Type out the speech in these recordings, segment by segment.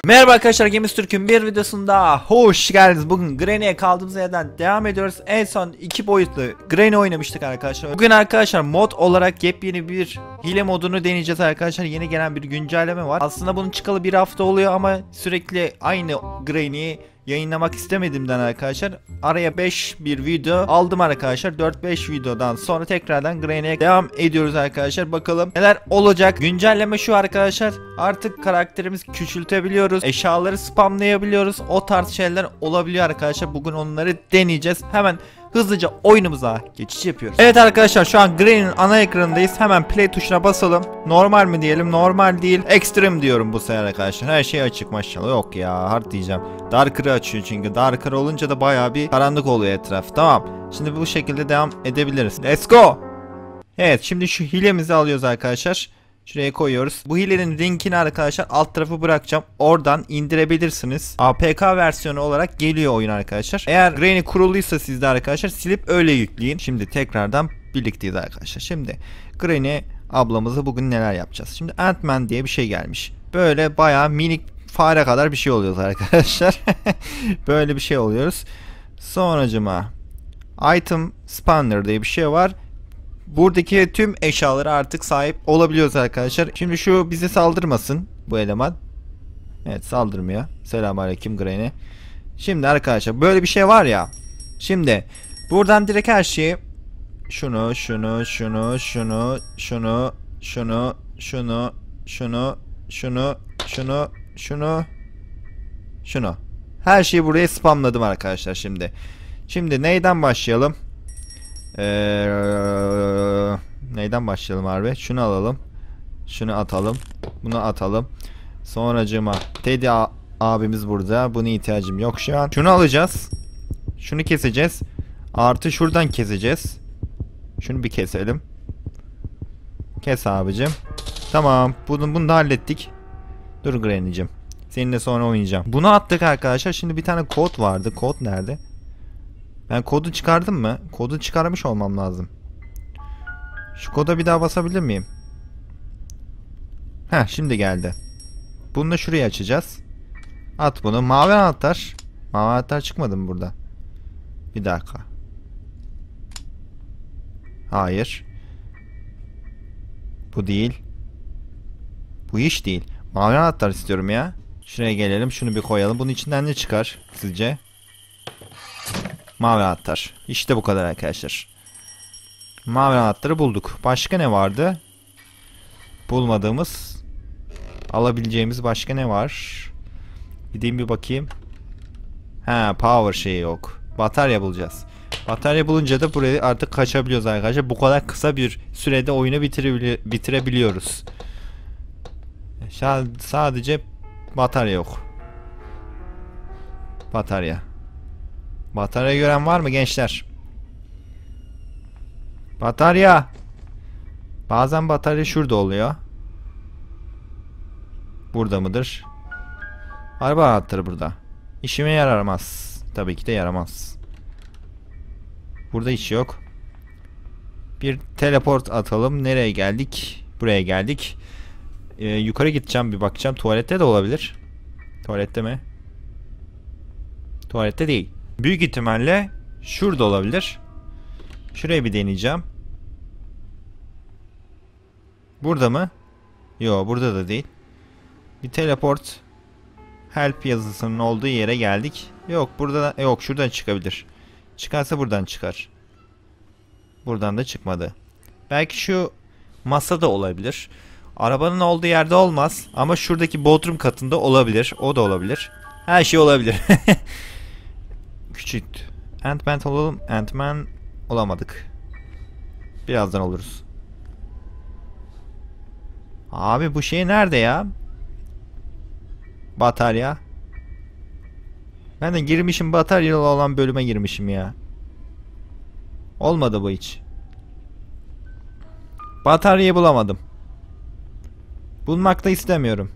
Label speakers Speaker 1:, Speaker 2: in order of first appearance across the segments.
Speaker 1: Merhaba arkadaşlar, Games Türk'ün bir videosunda hoş geldiniz. Bugün Granny'e kaldığımız yerden devam ediyoruz. En son 2 boyutlu Granny oynamıştık arkadaşlar. Bugün arkadaşlar mod olarak yepyeni bir hile modunu deneyeceğiz arkadaşlar. Yeni gelen bir güncelleme var. Aslında bunun çıkalı bir hafta oluyor ama sürekli aynı Granny'yi yayınlamak istemediğimden arkadaşlar araya 5 bir video aldım arkadaşlar. 4-5 videodan sonra tekrardan Granny'e devam ediyoruz arkadaşlar. Bakalım neler olacak. Güncelleme şu arkadaşlar. Artık karakterimizi küçültebiliyoruz. Eşyaları spamlayabiliyoruz. O tarz şeyler olabiliyor arkadaşlar. Bugün onları deneyeceğiz. Hemen hızlıca oyunumuza geçiş yapıyoruz. Evet arkadaşlar, şu an Granny'nin ana ekranındayız. Hemen play tuşuna basalım. Normal mi diyelim? Normal değil. Extreme diyorum bu sefer arkadaşlar. Her şey açık maşallah. Yok ya, hard diyeceğim. Darker'ı açıyor çünkü. Darker olunca da bayağı bir karanlık oluyor etraf. Tamam. Şimdi bu şekilde devam edebiliriz. Let's go. Evet, şimdi şu hilemizi alıyoruz arkadaşlar. Şuraya koyuyoruz. Bu hilenin linkini arkadaşlar alt tarafı bırakacağım. Oradan indirebilirsiniz. APK versiyonu olarak geliyor oyun arkadaşlar. Eğer Granny kuruluysa sizde arkadaşlar silip öyle yükleyin. Şimdi tekrardan birlikteyiz arkadaşlar. Şimdi Granny ablamızı bugün neler yapacağız? Şimdi Ant-Man diye bir şey gelmiş. Böyle bayağı minik fare kadar bir şey oluyoruz arkadaşlar. Böyle bir şey oluyoruz. Sonracıma Item Spanner diye bir şey var. Buradaki tüm eşyalara artık sahip olabiliyoruz arkadaşlar. Şimdi şu bize saldırmasın bu eleman. Evet, saldırmıyor. Selamünaleyküm Granny. Şimdi arkadaşlar böyle bir şey var ya. Şimdi buradan direkt her şeyi şunu her şeyi buraya spamladım arkadaşlar şimdi. Şimdi neyden başlayalım? Neyden başlayalım harbi? Şunu alalım. Şunu atalım. Bunu atalım. Sonracığıma Teddy abimiz burada. Buna ihtiyacım yok şu an. Şunu alacağız. Şunu keseceğiz. Artı şuradan keseceğiz. Şunu bir keselim. Kes abicim. Tamam. Bunu da hallettik. Dur Granny'cim. Seninle sonra oynayacağım. Bunu attık arkadaşlar. Şimdi bir tane kod vardı. Kod nerede? Ben kodu çıkardım mı? Kodu çıkarmış olmam lazım. Şu koda bir daha basabilir miyim? Heh, şimdi geldi. Bunu da şuraya açacağız. At bunu. Mavi anahtar. Mavi anahtar çıkmadı mı burada? Bir dakika. Hayır. Bu değil. Bu iş değil. Mavi anahtar istiyorum ya. Şuraya gelelim. Şunu bir koyalım. Bunun içinden ne çıkar sizce? Mavi anahtar. İşte bu kadar arkadaşlar. Mavi anahtarı bulduk. Başka ne vardı? Bulmadığımız, alabileceğimiz başka ne var? Gideyim bir bakayım. Ha, power şeyi yok. Batarya bulacağız. Batarya bulunca da burayı artık kaçabiliyoruz arkadaşlar. Bu kadar kısa bir sürede oyunu bitirebiliyoruz. Sadece batarya yok. Batarya. Batarya gören var mı gençler? Batarya. Bazen batarya şurada oluyor. Burada mıdır? Araba anahtarı burada. İşime yaramaz. Tabii ki de yaramaz. Burada hiç yok. Bir teleport atalım. Nereye geldik? Buraya geldik. Yukarı gideceğim, bir bakacağım. Tuvalette de olabilir. Tuvalette mi? Tuvalette değil. Büyük ihtimalle şurada olabilir. Şurayı bir deneyeceğim. Burada mı? Yok, burada da değil. Bir teleport help yazısının olduğu yere geldik. Yok, burada da yok, şuradan çıkabilir. Çıkarsa buradan çıkar. Buradan da çıkmadı. Belki şu masada olabilir. Arabanın olduğu yerde olmaz ama şuradaki bodrum katında olabilir. O da olabilir. Her şey olabilir. Küçük. Ant-Man olalım. Ant-Man olamadık. Birazdan oluruz. Abi bu şey nerede ya? Batarya. Ben de girmişim, bataryalı olan bölüme girmişim ya. Olmadı bu hiç. Bataryayı bulamadım. Bulmak da istemiyorum.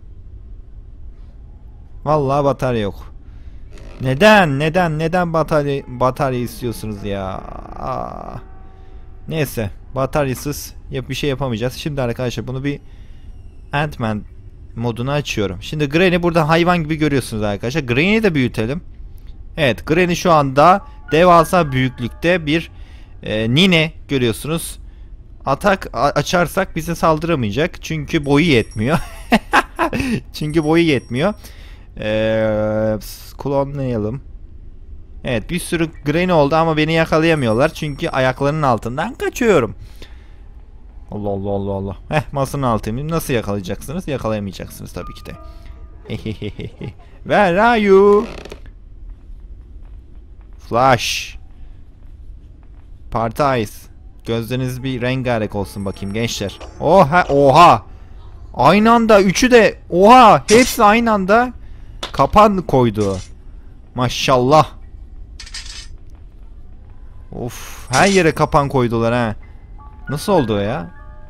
Speaker 1: Vallahi batarya yok. Neden batarya istiyorsunuz ya? Neyse, bataryasız bir şey yapamayacağız. Şimdi arkadaşlar bunu bir Ant-Man modunu açıyorum. Şimdi Granny burada hayvan gibi görüyorsunuz arkadaşlar. Granny'yi de büyütelim. Evet, Granny şu anda devasa büyüklükte bir nine görüyorsunuz. Atak açarsak bize saldıramayacak. Çünkü boyu yetmiyor. Çünkü boyu yetmiyor. Klonlayalım. Evet, bir sürü Granny oldu ama beni yakalayamıyorlar. Çünkü ayaklarının altından kaçıyorum. Allah Allah Allah Allah. Masanın altıyım. Nasıl yakalayacaksınız? Yakalayamayacaksınız tabii ki de. Where are you? Flash. Party eyes. Gözleriniz bir rengarenk olsun bakayım gençler. Oha, oha. Aynı anda üçü de, oha, hepsi aynı anda kapan koydu. Maşallah. Of, her yere kapan koydular ha. Nasıl oldu o ya?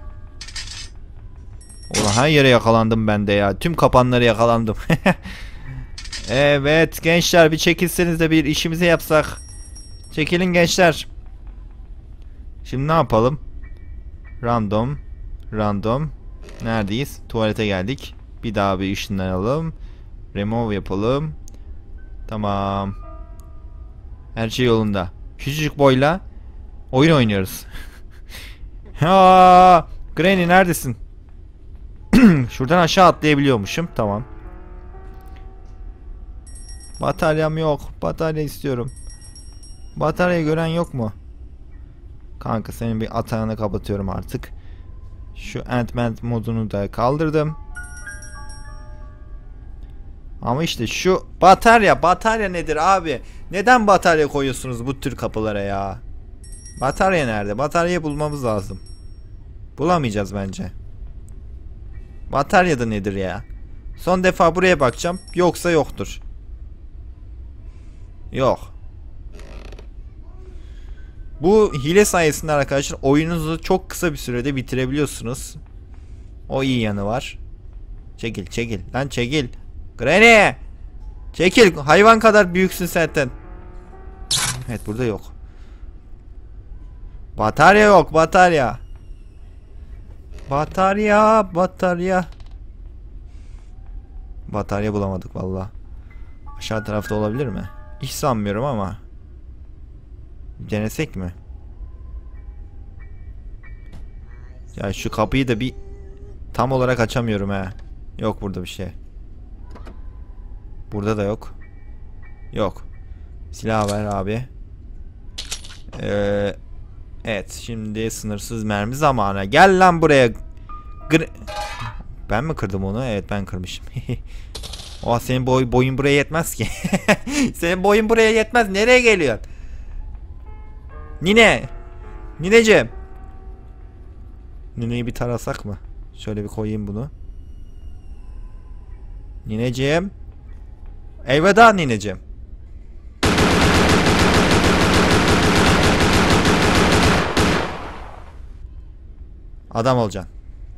Speaker 1: Ulan her yere yakalandım ben de ya. Tüm kapanları yakalandım. Evet gençler, bir çekilseniz de bir işimizi yapsak. Çekilin gençler. Şimdi ne yapalım? Random. Random. Neredeyiz? Tuvalete geldik. Bir daha bir ışınlanalım. Remove yapalım. Tamam. Her şey yolunda. Küçücük boyla oyun oynuyoruz. Ha, Granny neredesin? Şuradan aşağı atlayabiliyormuşum. Tamam. Bataryam yok. Batarya istiyorum. Bataryayı gören yok mu? Kanka senin bir atağını kapatıyorum artık. Şu Ant-Man modunu da kaldırdım. Ama işte şu batarya nedir abi? Neden batarya koyuyorsunuz bu tür kapılara ya? Batarya nerede? Bataryayı bulmamız lazım. Bulamayacağız bence. Batarya da nedir ya? Son defa buraya bakacağım. Yoksa yoktur. Yok. Bu hile sayesinde arkadaşlar oyununuzu çok kısa bir sürede bitirebiliyorsunuz. O iyi yanı var. Çekil çekil lan çekil. Granny! Çekil, hayvan kadar büyüksün zaten. Evet, burada yok. Batarya yok, batarya. Batarya. Batarya bulamadık valla. Aşağı tarafta olabilir mi? Hiç sanmıyorum ama. Denesek mi? Ya şu kapıyı da bir tam olarak açamıyorum he. Yok burada bir şey. Burada da yok. Yok. Silah ver abi. Evet, şimdi sınırsız mermi zamanı. Gel lan buraya. Ben mi kırdım onu? Evet, ben kırmışım. Oha, senin boyun buraya yetmez ki. Senin boyun buraya yetmez. Nereye geliyorsun? Nineciğim. Nineyi bir tarasak mı? Şöyle bir koyayım bunu. Nineciğim. Elveda nineciğim. Adam olacaksın.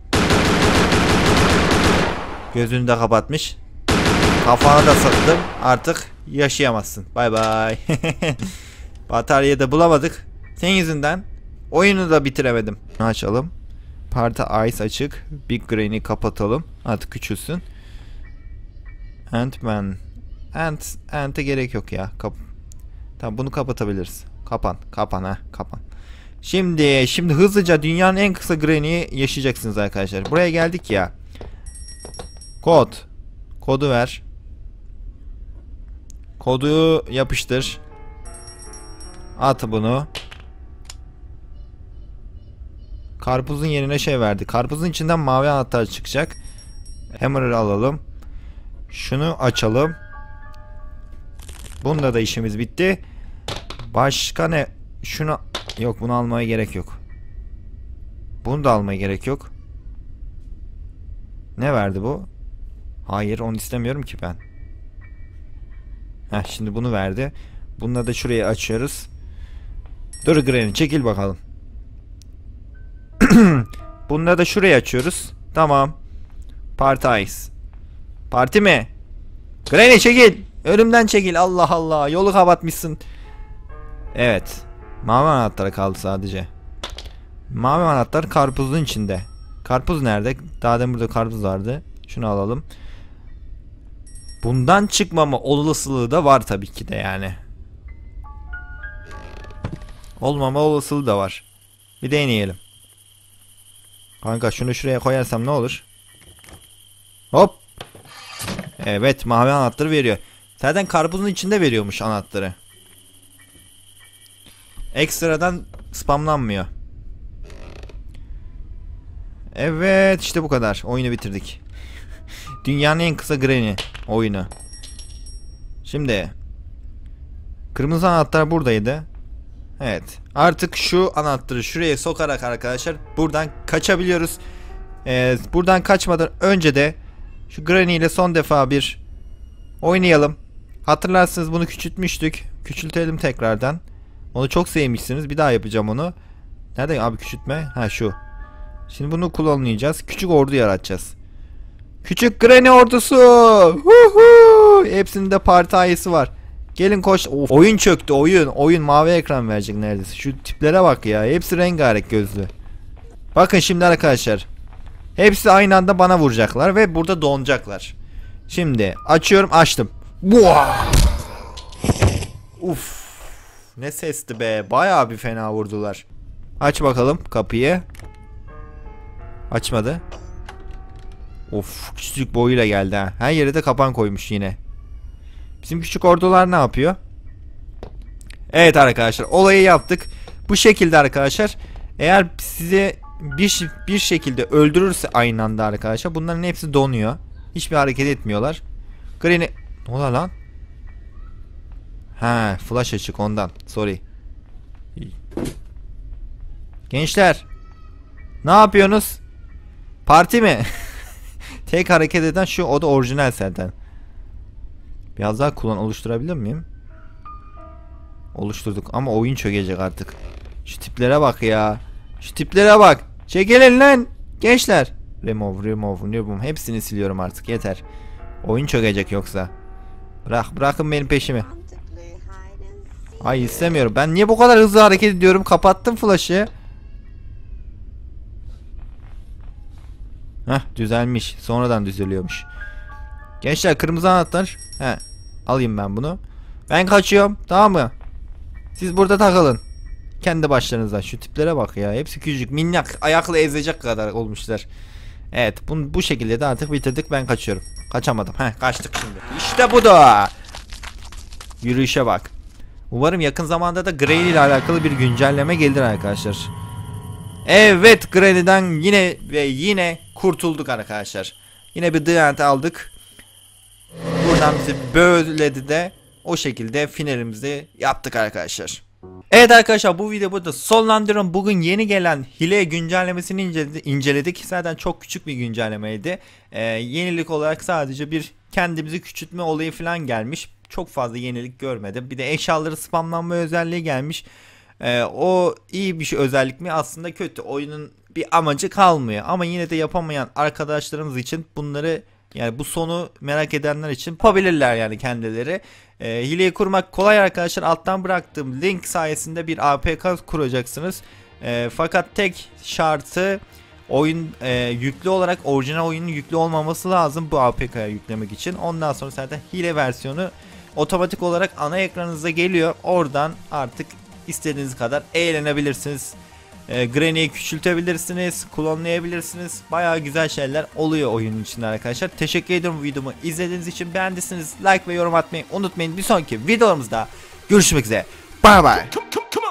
Speaker 1: Gözünü de kapatmış. Kafanı da sıktım. Artık yaşayamazsın. Bay bay. Bataryayı da bulamadık. Senin yüzünden oyunu da bitiremedim. Açalım. Party Ice açık. Big Granny kapatalım. Artık küçülsün. Ant-Man. Ant'e gerek yok ya. Tamam, bunu kapatabiliriz. Kapan ha. Kapan. Şimdi hızlıca dünyanın en kısa Granny'yi yaşayacaksınız arkadaşlar. Buraya geldik ya. Kodu ver. Kodu yapıştır. At bunu. Karpuzun yerine şey verdi. Karpuzun içinden mavi anahtar çıkacak. Hammer'ı alalım. Şunu açalım. Bunda da işimiz bitti. Başka ne? Şunu... Yok, bunu almaya gerek yok. Bunu da almaya gerek yok. Ne verdi bu? Hayır, onu istemiyorum ki ben. Şimdi bunu verdi. Bununla da şurayı açıyoruz. Dur Granny, çekil bakalım. Bununla da şurayı açıyoruz. Tamam. Party Ice. Parti mi? Granny çekil. Önümden çekil. Allah Allah. Yolu kapatmışsın. Evet. Mavi anahtar kaldı sadece. Mavi anahtar karpuzun içinde. Karpuz nerede? Daha demin burada karpuz vardı. Şunu alalım. Bundan çıkmama olasılığı da var tabii ki de yani. Olmama olasılığı da var. Bir deneyelim. Kanka şunu şuraya koyarsam ne olur? Hop. Evet, mavi anahtarı veriyor. Zaten karpuzun içinde veriyormuş anahtarı. Ekstradan spamlanmıyor. Evet, işte bu kadar. Oyunu bitirdik. Dünyanın en kısa Granny oyunu. Şimdi kırmızı anahtar buradaydı. Evet. Artık şu anahtarı şuraya sokarak arkadaşlar buradan kaçabiliyoruz. Buradan kaçmadan önce de şu Granny ile son defa bir oynayalım. Hatırlarsınız bunu küçültmüştük. Küçültelim tekrardan. Onu çok sevmişsiniz. Bir daha yapacağım onu. Nerede abi küçültme? Ha şu. Şimdi bunu kullanmayacağız. Küçük ordu yaratacağız. Küçük Granny ordusu. Huhu! Hepsinin de parti ayısı var. Gelin koş. Of. Oyun çöktü oyun. Oyun mavi ekran verecek neredeyse. Şu tiplere bak ya. Hepsi rengarenk gözlü. Bakın şimdi arkadaşlar. Hepsi aynı anda bana vuracaklar ve burada donacaklar. Şimdi açıyorum, açtım. Buah! Uf. Ne sesti be. Bayağı bir fena vurdular. Aç bakalım kapıyı. Açmadı. Of, küçük boyuyla geldi ha. Her yere de kapan koymuş yine. Bizim küçük ordular ne yapıyor? Evet arkadaşlar, olayı yaptık. Bu şekilde arkadaşlar. Eğer sizi bir şekilde öldürürse aynı anda arkadaşlar, bunların hepsi donuyor. Hiçbir hareket etmiyorlar. Granny... Ne oluyor lan? Ha, flash açık ondan. Sorry. Gençler, ne yapıyorsunuz? Parti mi? Tek hareket eden şu, o da orijinal zaten. Biraz daha oluşturabilir miyim? Oluşturduk ama oyun çökecek artık. Şu tiplere bak ya. Şu tiplere bak. Çekilin lan gençler. Remove. Hepsini siliyorum artık, yeter. Oyun çökecek yoksa. Bırakın benim peşimi. Ay istemiyorum. Ben niye bu kadar hızlı hareket ediyorum? Kapattım flash'ı. Heh, düzelmiş. Sonradan düzeliyormuş. Gençler, kırmızı anahtar. He, alayım ben bunu. Ben kaçıyorum, tamam mı? Siz burada takılın. Kendi başlarınıza. Şu tiplere bak ya. Hepsi küçücük, minnak, ayakla ezecek kadar olmuşlar. Evet, bu şekilde de artık bitirdik. Ben kaçıyorum. Kaçamadım. Heh, kaçtık şimdi. İşte bu da. Yürüyüşe bak. Umarım yakın zamanda da Granny ile alakalı bir güncelleme gelir arkadaşlar. Evet, Granny'den yine kurtulduk arkadaşlar. Yine bir diamond aldık. Buradan bizi böyledi de o şekilde finalimizi yaptık arkadaşlar. Evet arkadaşlar, bu videoyu burada sonlandırıyorum. Bugün yeni gelen hile güncellemesini inceledik. Zaten çok küçük bir güncellemeydi. Yenilik olarak sadece bir kendimizi küçültme olayı falan gelmiş. Çok fazla yenilik görmedim. Bir de eşyaları spamlanma özelliği gelmiş. O iyi bir şey, özellik mi? Aslında kötü. Oyunun bir amacı kalmıyor. Ama yine de yapamayan arkadaşlarımız için bunları, yani bu sonu merak edenler için yapabilirler yani kendileri. Hileyi kurmak kolay arkadaşlar. Alttan bıraktığım link sayesinde bir APK kuracaksınız. Fakat tek şartı oyun yüklü olarak, orijinal oyunun yüklü olmaması lazım bu APK'ya yüklemek için. Ondan sonra zaten hile versiyonu otomatik olarak ana ekranınıza geliyor. Oradan artık istediğiniz kadar eğlenebilirsiniz. Granny'yi küçültebilirsiniz, klonlayabilirsiniz. Bayağı güzel şeyler oluyor oyunun içinde arkadaşlar. Teşekkür ediyorum videomu izlediğiniz için. Beğendiyseniz like ve yorum atmayı unutmayın. Bir sonraki videolarımızda görüşmek üzere. Bye bye.